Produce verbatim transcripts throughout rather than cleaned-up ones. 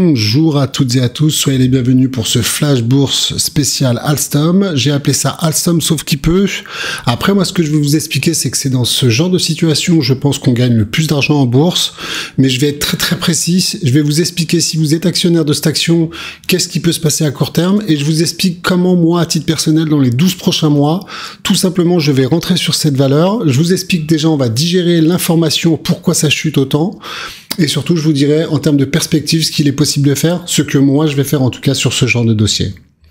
Bonjour à toutes et à tous, soyez les bienvenus pour ce flash bourse spécial Alstom. J'ai appelé ça Alstom sauf qui peut. Après, moi, ce que je vais vous expliquer, c'est que c'est dans ce genre de situation où je pense qu'on gagne le plus d'argent en bourse, mais je vais être très très précis. Je vais vous expliquer si vous êtes actionnaire de cette action, qu'est-ce qui peut se passer à court terme, et je vous explique comment moi, à titre personnel, dans les douze prochains mois, tout simplement, je vais rentrer sur cette valeur. Je vous explique déjà, on va digérer l'information, pourquoi ça chute autant. Et surtout, je vous dirai, en termes de perspective, ce qu'il est possible de faire, ce que moi, je vais faire en tout cas sur ce genre de dossier.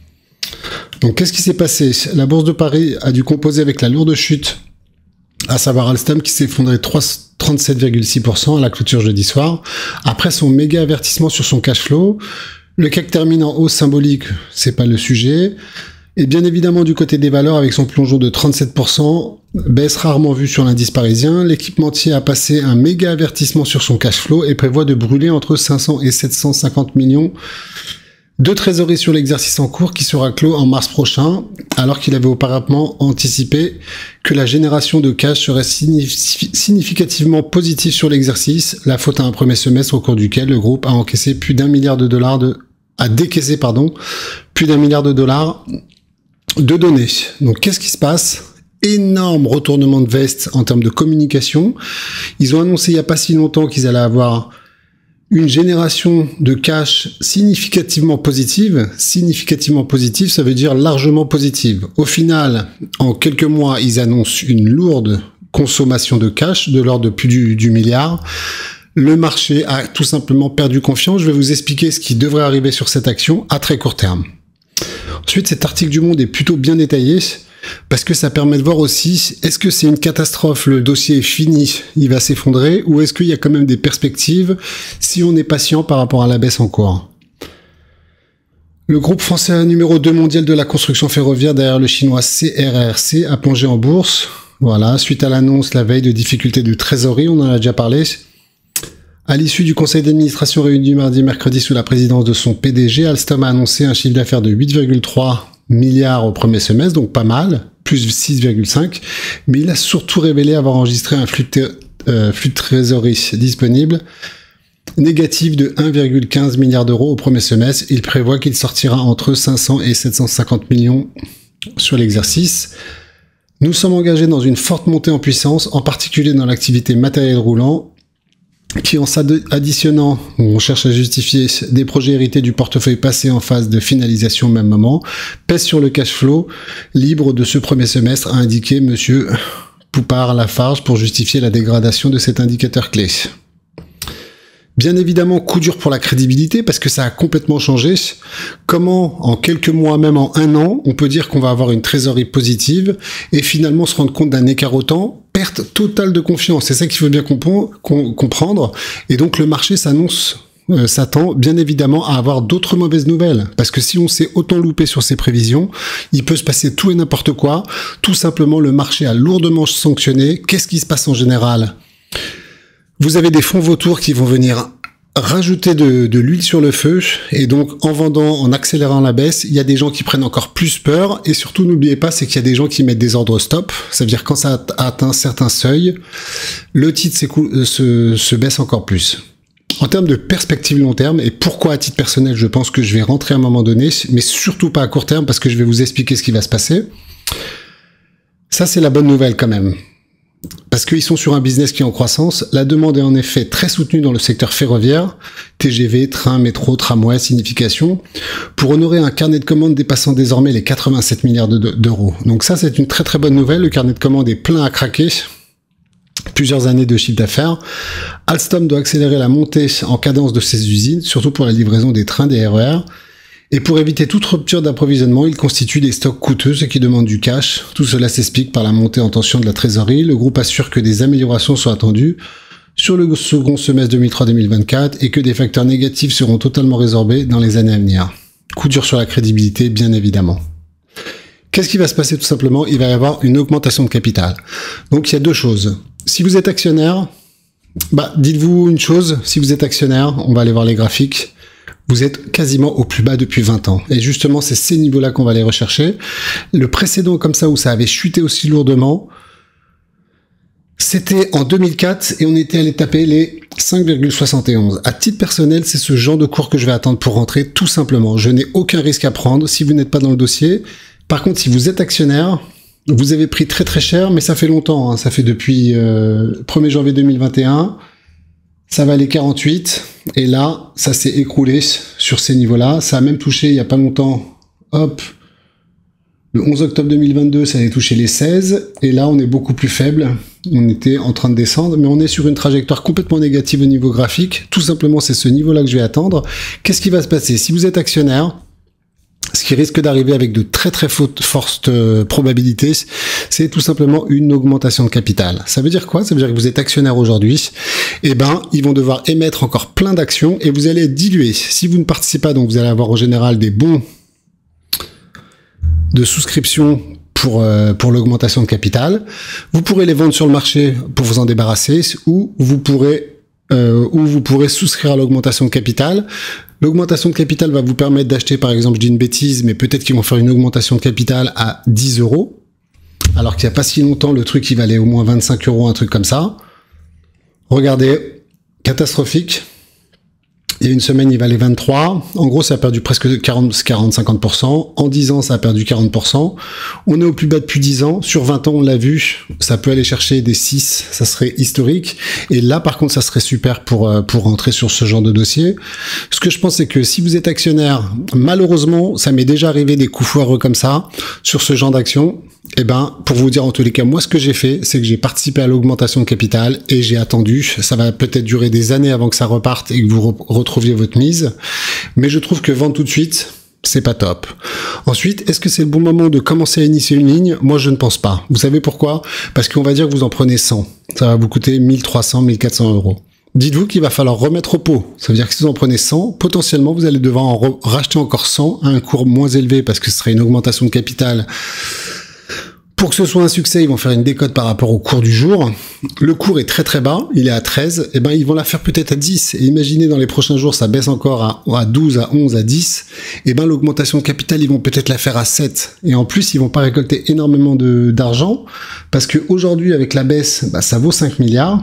Donc, qu'est-ce qui s'est passé? La Bourse de Paris a dû composer avec la lourde chute, à savoir Alstom qui s'est effondré trente-sept virgule six pour cent à la clôture jeudi soir. Après son méga avertissement sur son cash flow, le C A C termine en hausse symbolique, c'est pas le sujet. Et bien évidemment, du côté des valeurs, avec son plongeon de trente-sept pour cent, baisse rarement vue sur l'indice parisien, l'équipementier a passé un méga avertissement sur son cash flow et prévoit de brûler entre cinq cents et sept cent cinquante millions de trésorerie sur l'exercice en cours qui sera clos en mars prochain, alors qu'il avait auparavant anticipé que la génération de cash serait significativement positive sur l'exercice, la faute à un premier semestre au cours duquel le groupe a encaissé plus d'un milliard de dollars de, a décaissé, pardon, plus d'un milliard de dollars de données. Donc, qu'est-ce qui se passe? Énorme retournement de veste en termes de communication. Ils ont annoncé il n'y a pas si longtemps qu'ils allaient avoir une génération de cash significativement positive. Significativement positive, ça veut dire largement positive. Au final, en quelques mois, ils annoncent une lourde consommation de cash de l'ordre de plus du, du milliard. Le marché a tout simplement perdu confiance. Je vais vous expliquer ce qui devrait arriver sur cette action à très court terme. Ensuite, cet article du Monde est plutôt bien détaillé parce que ça permet de voir aussi, est-ce que c'est une catastrophe, le dossier est fini, il va s'effondrer, ou est-ce qu'il y a quand même des perspectives si on est patient par rapport à la baisse en cours. Le groupe français numéro deux mondial de la construction ferroviaire derrière le chinois C R R C a plongé en bourse. Voilà, suite à l'annonce la veille de difficultés de trésorerie, on en a déjà parlé. À l'issue du conseil d'administration réuni mardi et mercredi sous la présidence de son P D G, Alstom a annoncé un chiffre d'affaires de huit virgule trois milliards au premier semestre, donc pas mal, plus six virgule cinq, mais il a surtout révélé avoir enregistré un flux de, euh, flux de trésorerie disponible négatif de un virgule quinze milliard d'euros au premier semestre. Il prévoit qu'il sortira entre cinq cents et sept cent cinquante millions sur l'exercice. Nous sommes engagés dans une forte montée en puissance, en particulier dans l'activité matériel roulant, qui en s'additionnant, on cherche à justifier des projets hérités du portefeuille passé en phase de finalisation au même moment, pèse sur le cash flow libre de ce premier semestre, a indiqué monsieur Poupart-Lafarge pour justifier la dégradation de cet indicateur clé. Bien évidemment, coup dur pour la crédibilité parce que ça a complètement changé. Comment, en quelques mois, même en un an, on peut dire qu'on va avoir une trésorerie positive et finalement se rendre compte d'un écart autant, perte totale de confiance. C'est ça qu'il faut bien comprendre. Et donc le marché s'annonce, euh, s'attend bien évidemment à avoir d'autres mauvaises nouvelles. Parce que si on s'est autant loupé sur ses prévisions, il peut se passer tout et n'importe quoi. Tout simplement, le marché a lourdement sanctionné. Qu'est-ce qui se passe en général ? Vous avez des fonds vautours qui vont venir rajouter de, de l'huile sur le feu, et donc en vendant, en accélérant la baisse, il y a des gens qui prennent encore plus peur, et surtout n'oubliez pas, c'est qu'il y a des gens qui mettent des ordres stop, ça veut dire quand ça atteint certains seuils, le titre se, se baisse encore plus. En termes de perspective long terme, et pourquoi à titre personnel je pense que je vais rentrer à un moment donné, mais surtout pas à court terme, parce que je vais vous expliquer ce qui va se passer, ça c'est la bonne nouvelle quand même. Parce qu'ils sont sur un business qui est en croissance, la demande est en effet très soutenue dans le secteur ferroviaire, T G V, train, métro, tramway, signification, pour honorer un carnet de commandes dépassant désormais les quatre-vingt-sept milliards d'euros. Donc ça, c'est une très très bonne nouvelle, le carnet de commandes est plein à craquer, plusieurs années de chiffre d'affaires. Alstom doit accélérer la montée en cadence de ses usines, surtout pour la livraison des trains, des R E R, et pour éviter toute rupture d'approvisionnement, il constitue des stocks coûteux, ce qui demande du cash. Tout cela s'explique par la montée en tension de la trésorerie. Le groupe assure que des améliorations sont attendues sur le second semestre deux mille vingt-trois deux mille vingt-quatre et que des facteurs négatifs seront totalement résorbés dans les années à venir. Coup dur sur la crédibilité, bien évidemment. Qu'est-ce qui va se passer tout simplement? Il va y avoir une augmentation de capital. Donc il y a deux choses. Si vous êtes actionnaire, bah dites-vous une chose, si vous êtes actionnaire, on va aller voir les graphiques, vous êtes quasiment au plus bas depuis vingt ans. Et justement, c'est ces niveaux-là qu'on va aller rechercher. Le précédent comme ça, où ça avait chuté aussi lourdement, C'était en deux mille quatre et on était allé taper les cinq virgule soixante et onze. À titre personnel, c'est ce genre de cours que je vais attendre pour rentrer, tout simplement. Je n'ai aucun risque à prendre si vous n'êtes pas dans le dossier. Par contre, si vous êtes actionnaire, vous avez pris très très cher, mais ça fait longtemps, hein. Ça fait depuis euh, premier janvier deux mille vingt et un. Ça valait quarante-huit. Et là, ça s'est écroulé sur ces niveaux-là. Ça a même touché, il n'y a pas longtemps, hop, le onze octobre deux mille vingt-deux, ça avait touché les seize. Et là, on est beaucoup plus faible. On était en train de descendre, mais on est sur une trajectoire complètement négative au niveau graphique. Tout simplement, c'est ce niveau-là que je vais attendre. Qu'est-ce qui va se passer? Si vous êtes actionnaire, ce qui risque d'arriver avec de très très fortes euh, probabilités, c'est tout simplement une augmentation de capital. Ça veut dire quoi? Ça veut dire que vous êtes actionnaire aujourd'hui, et ben ils vont devoir émettre encore plein d'actions et vous allez être dilué. Si vous ne participez pas, donc vous allez avoir en général des bons de souscription pour, euh, pour l'augmentation de capital. Vous pourrez les vendre sur le marché pour vous en débarrasser, ou vous pourrez, euh, ou vous pourrez souscrire à l'augmentation de capital. L'augmentation de capital va vous permettre d'acheter, par exemple, je dis une bêtise, mais peut-être qu'ils vont faire une augmentation de capital à dix euros, alors qu'il n'y a pas si longtemps, le truc, il valait au moins vingt-cinq euros, un truc comme ça. Regardez, catastrophique. Il y a une semaine, il valait vingt-trois. En gros, ça a perdu presque quarante à cinquante pour cent. En dix ans, ça a perdu quarante pour cent. On est au plus bas depuis dix ans. Sur vingt ans, on l'a vu, ça peut aller chercher des six. Ça serait historique. Et là, par contre, ça serait super pour, pour rentrer sur ce genre de dossier. Ce que je pense, c'est que si vous êtes actionnaire, malheureusement, ça m'est déjà arrivé des coups foireux comme ça, sur ce genre d'action. Eh ben, pour vous dire en tous les cas, moi, ce que j'ai fait, c'est que j'ai participé à l'augmentation de capital et j'ai attendu. Ça va peut-être durer des années avant que ça reparte et que vous re retrouviez votre mise. Mais je trouve que vendre tout de suite, c'est pas top. Ensuite, est-ce que c'est le bon moment de commencer à initier une ligne? Moi, je ne pense pas. Vous savez pourquoi? Parce qu'on va dire que vous en prenez cent. Ça va vous coûter mille trois cents, mille quatre cents euros. Dites-vous qu'il va falloir remettre au pot. Ça veut dire que si vous en prenez cent, potentiellement, vous allez devoir en racheter encore cent à un cours moins élevé parce que ce serait une augmentation de capital. Pour que ce soit un succès, ils vont faire une décote par rapport au cours du jour. Le cours est très très bas, il est à treize, et ben ils vont la faire peut-être à dix. Et imaginez dans les prochains jours, ça baisse encore à, à douze, à onze, à dix. Et ben l'augmentation de capital, ils vont peut-être la faire à sept. Et en plus, ils vont pas récolter énormément de d'argent, parce que aujourd'hui, avec la baisse, bah, ça vaut cinq milliards.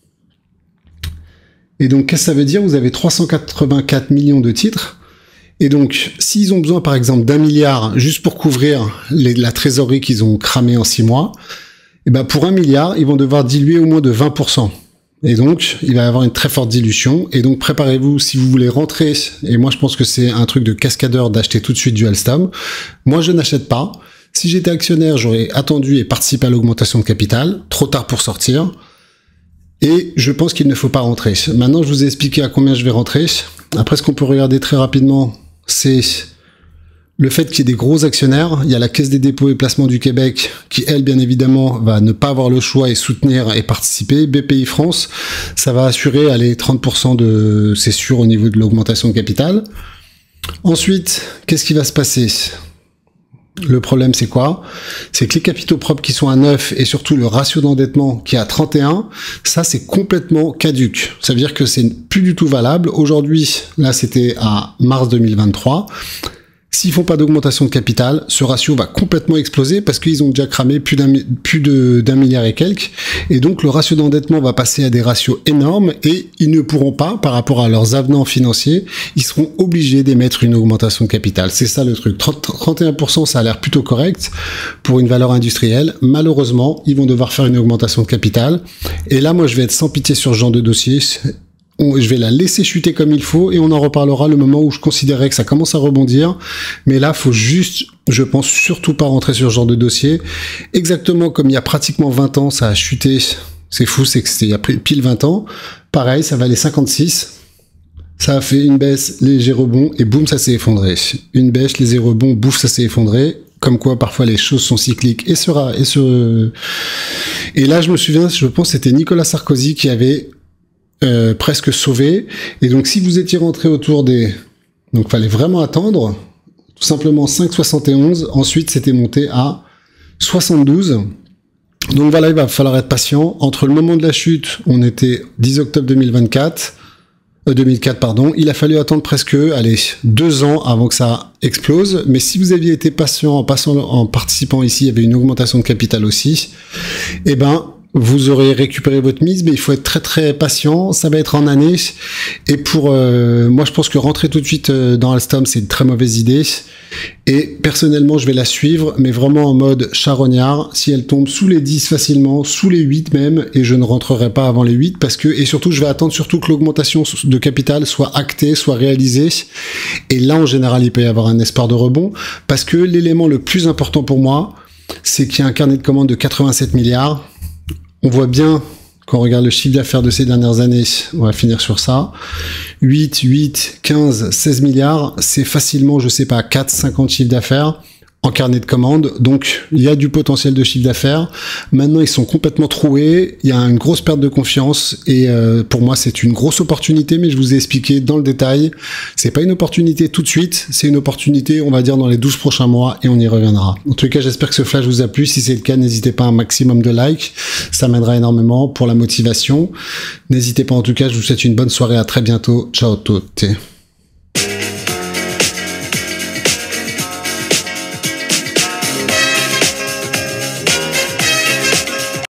Et donc, qu'est-ce que ça veut dire? Vous avez trois cent quatre-vingt-quatre millions de titres. Et donc, s'ils ont besoin, par exemple, d'un milliard juste pour couvrir les, la trésorerie qu'ils ont cramée en six mois, et ben pour un milliard, ils vont devoir diluer au moins de vingt pour cent. Et donc, il va y avoir une très forte dilution. Et donc, préparez-vous si vous voulez rentrer. Et moi, je pense que c'est un truc de cascadeur d'acheter tout de suite du Alstom. Moi, je n'achète pas. Si j'étais actionnaire, j'aurais attendu et participé à l'augmentation de capital. Trop tard pour sortir. Et je pense qu'il ne faut pas rentrer. Maintenant, je vous ai expliqué à combien je vais rentrer. Après, ce qu'on peut regarder très rapidement, c'est le fait qu'il y ait des gros actionnaires. Il y a la Caisse des dépôts et placements du Québec qui, elle, bien évidemment, va ne pas avoir le choix et soutenir et participer. B P I France, ça va assurer, allez, trente pour cent de, c'est sûr, au niveau de l'augmentation de capital. Ensuite, qu'est-ce qui va se passer? Le problème, c'est quoi? C'est que les capitaux propres qui sont à neuf et surtout le ratio d'endettement qui est à trente et un, ça, c'est complètement caduque. Ça veut dire que c'est plus du tout valable. Aujourd'hui, là, c'était à mars deux mille vingt-trois. S'ils font pas d'augmentation de capital, ce ratio va complètement exploser parce qu'ils ont déjà cramé plus d'un plus de d'un milliard et quelques. Et donc, le ratio d'endettement va passer à des ratios énormes et ils ne pourront pas, par rapport à leurs avenants financiers, ils seront obligés d'émettre une augmentation de capital. C'est ça le truc. trente et un pour cent, ça a l'air plutôt correct pour une valeur industrielle. Malheureusement, ils vont devoir faire une augmentation de capital. Et là, moi, je vais être sans pitié sur ce genre de dossier. Je vais la laisser chuter comme il faut et on en reparlera le moment où je considérerais que ça commence à rebondir. Mais là, faut juste, je pense surtout pas rentrer sur ce genre de dossier. Exactement comme il y a pratiquement vingt ans, ça a chuté. C'est fou, c'est que c'était il y a pile vingt ans. Pareil, ça valait cinquante-six. Ça a fait une baisse, léger rebond et boum, ça s'est effondré. Une baisse, léger rebond, bouf, ça s'est effondré. Comme quoi, parfois, les choses sont cycliques et sera, et ce, et là, je me souviens, je pense, que c'était Nicolas Sarkozy qui avait Euh, presque sauvé. Et donc, si vous étiez rentré autour des... Donc, fallait vraiment attendre. Tout simplement cinq virgule soixante et onze. Ensuite, c'était monté à soixante-douze. Donc, voilà, il va falloir être patient. Entre le moment de la chute, on était dix octobre deux mille vingt-quatre. Euh, deux mille quatre, pardon. Il a fallu attendre presque, allez, deux ans avant que ça explose. Mais si vous aviez été patient en passant, en participant ici, il y avait une augmentation de capital aussi. Eh ben, vous aurez récupéré votre mise, mais il faut être très très patient, ça va être en année, et pour euh, moi je pense que rentrer tout de suite euh, dans Alstom c'est une très mauvaise idée, et personnellement je vais la suivre, mais vraiment en mode charognard, si elle tombe sous les dix facilement, sous les huit même, et je ne rentrerai pas avant les huit, parce que, et surtout je vais attendre surtout que l'augmentation de capital soit actée, soit réalisée, et là en général il peut y avoir un espoir de rebond, parce que l'élément le plus important pour moi, c'est qu'il y a un carnet de commandes de quatre-vingt-sept milliards. On voit bien, quand on regarde le chiffre d'affaires de ces dernières années, on va finir sur ça, huit, huit, quinze, seize milliards, c'est facilement, je sais pas, quatre, cinquante chiffres d'affaires en carnet de commandes, donc il y a du potentiel de chiffre d'affaires. Maintenant, ils sont complètement troués, il y a une grosse perte de confiance, et euh, pour moi, c'est une grosse opportunité, mais je vous ai expliqué dans le détail, c'est pas une opportunité tout de suite, c'est une opportunité, on va dire, dans les douze prochains mois, et on y reviendra. En tout cas, j'espère que ce flash vous a plu. Si c'est le cas, n'hésitez pas à un maximum de likes, ça m'aidera énormément pour la motivation. N'hésitez pas, en tout cas, je vous souhaite une bonne soirée, à très bientôt, ciao tutti.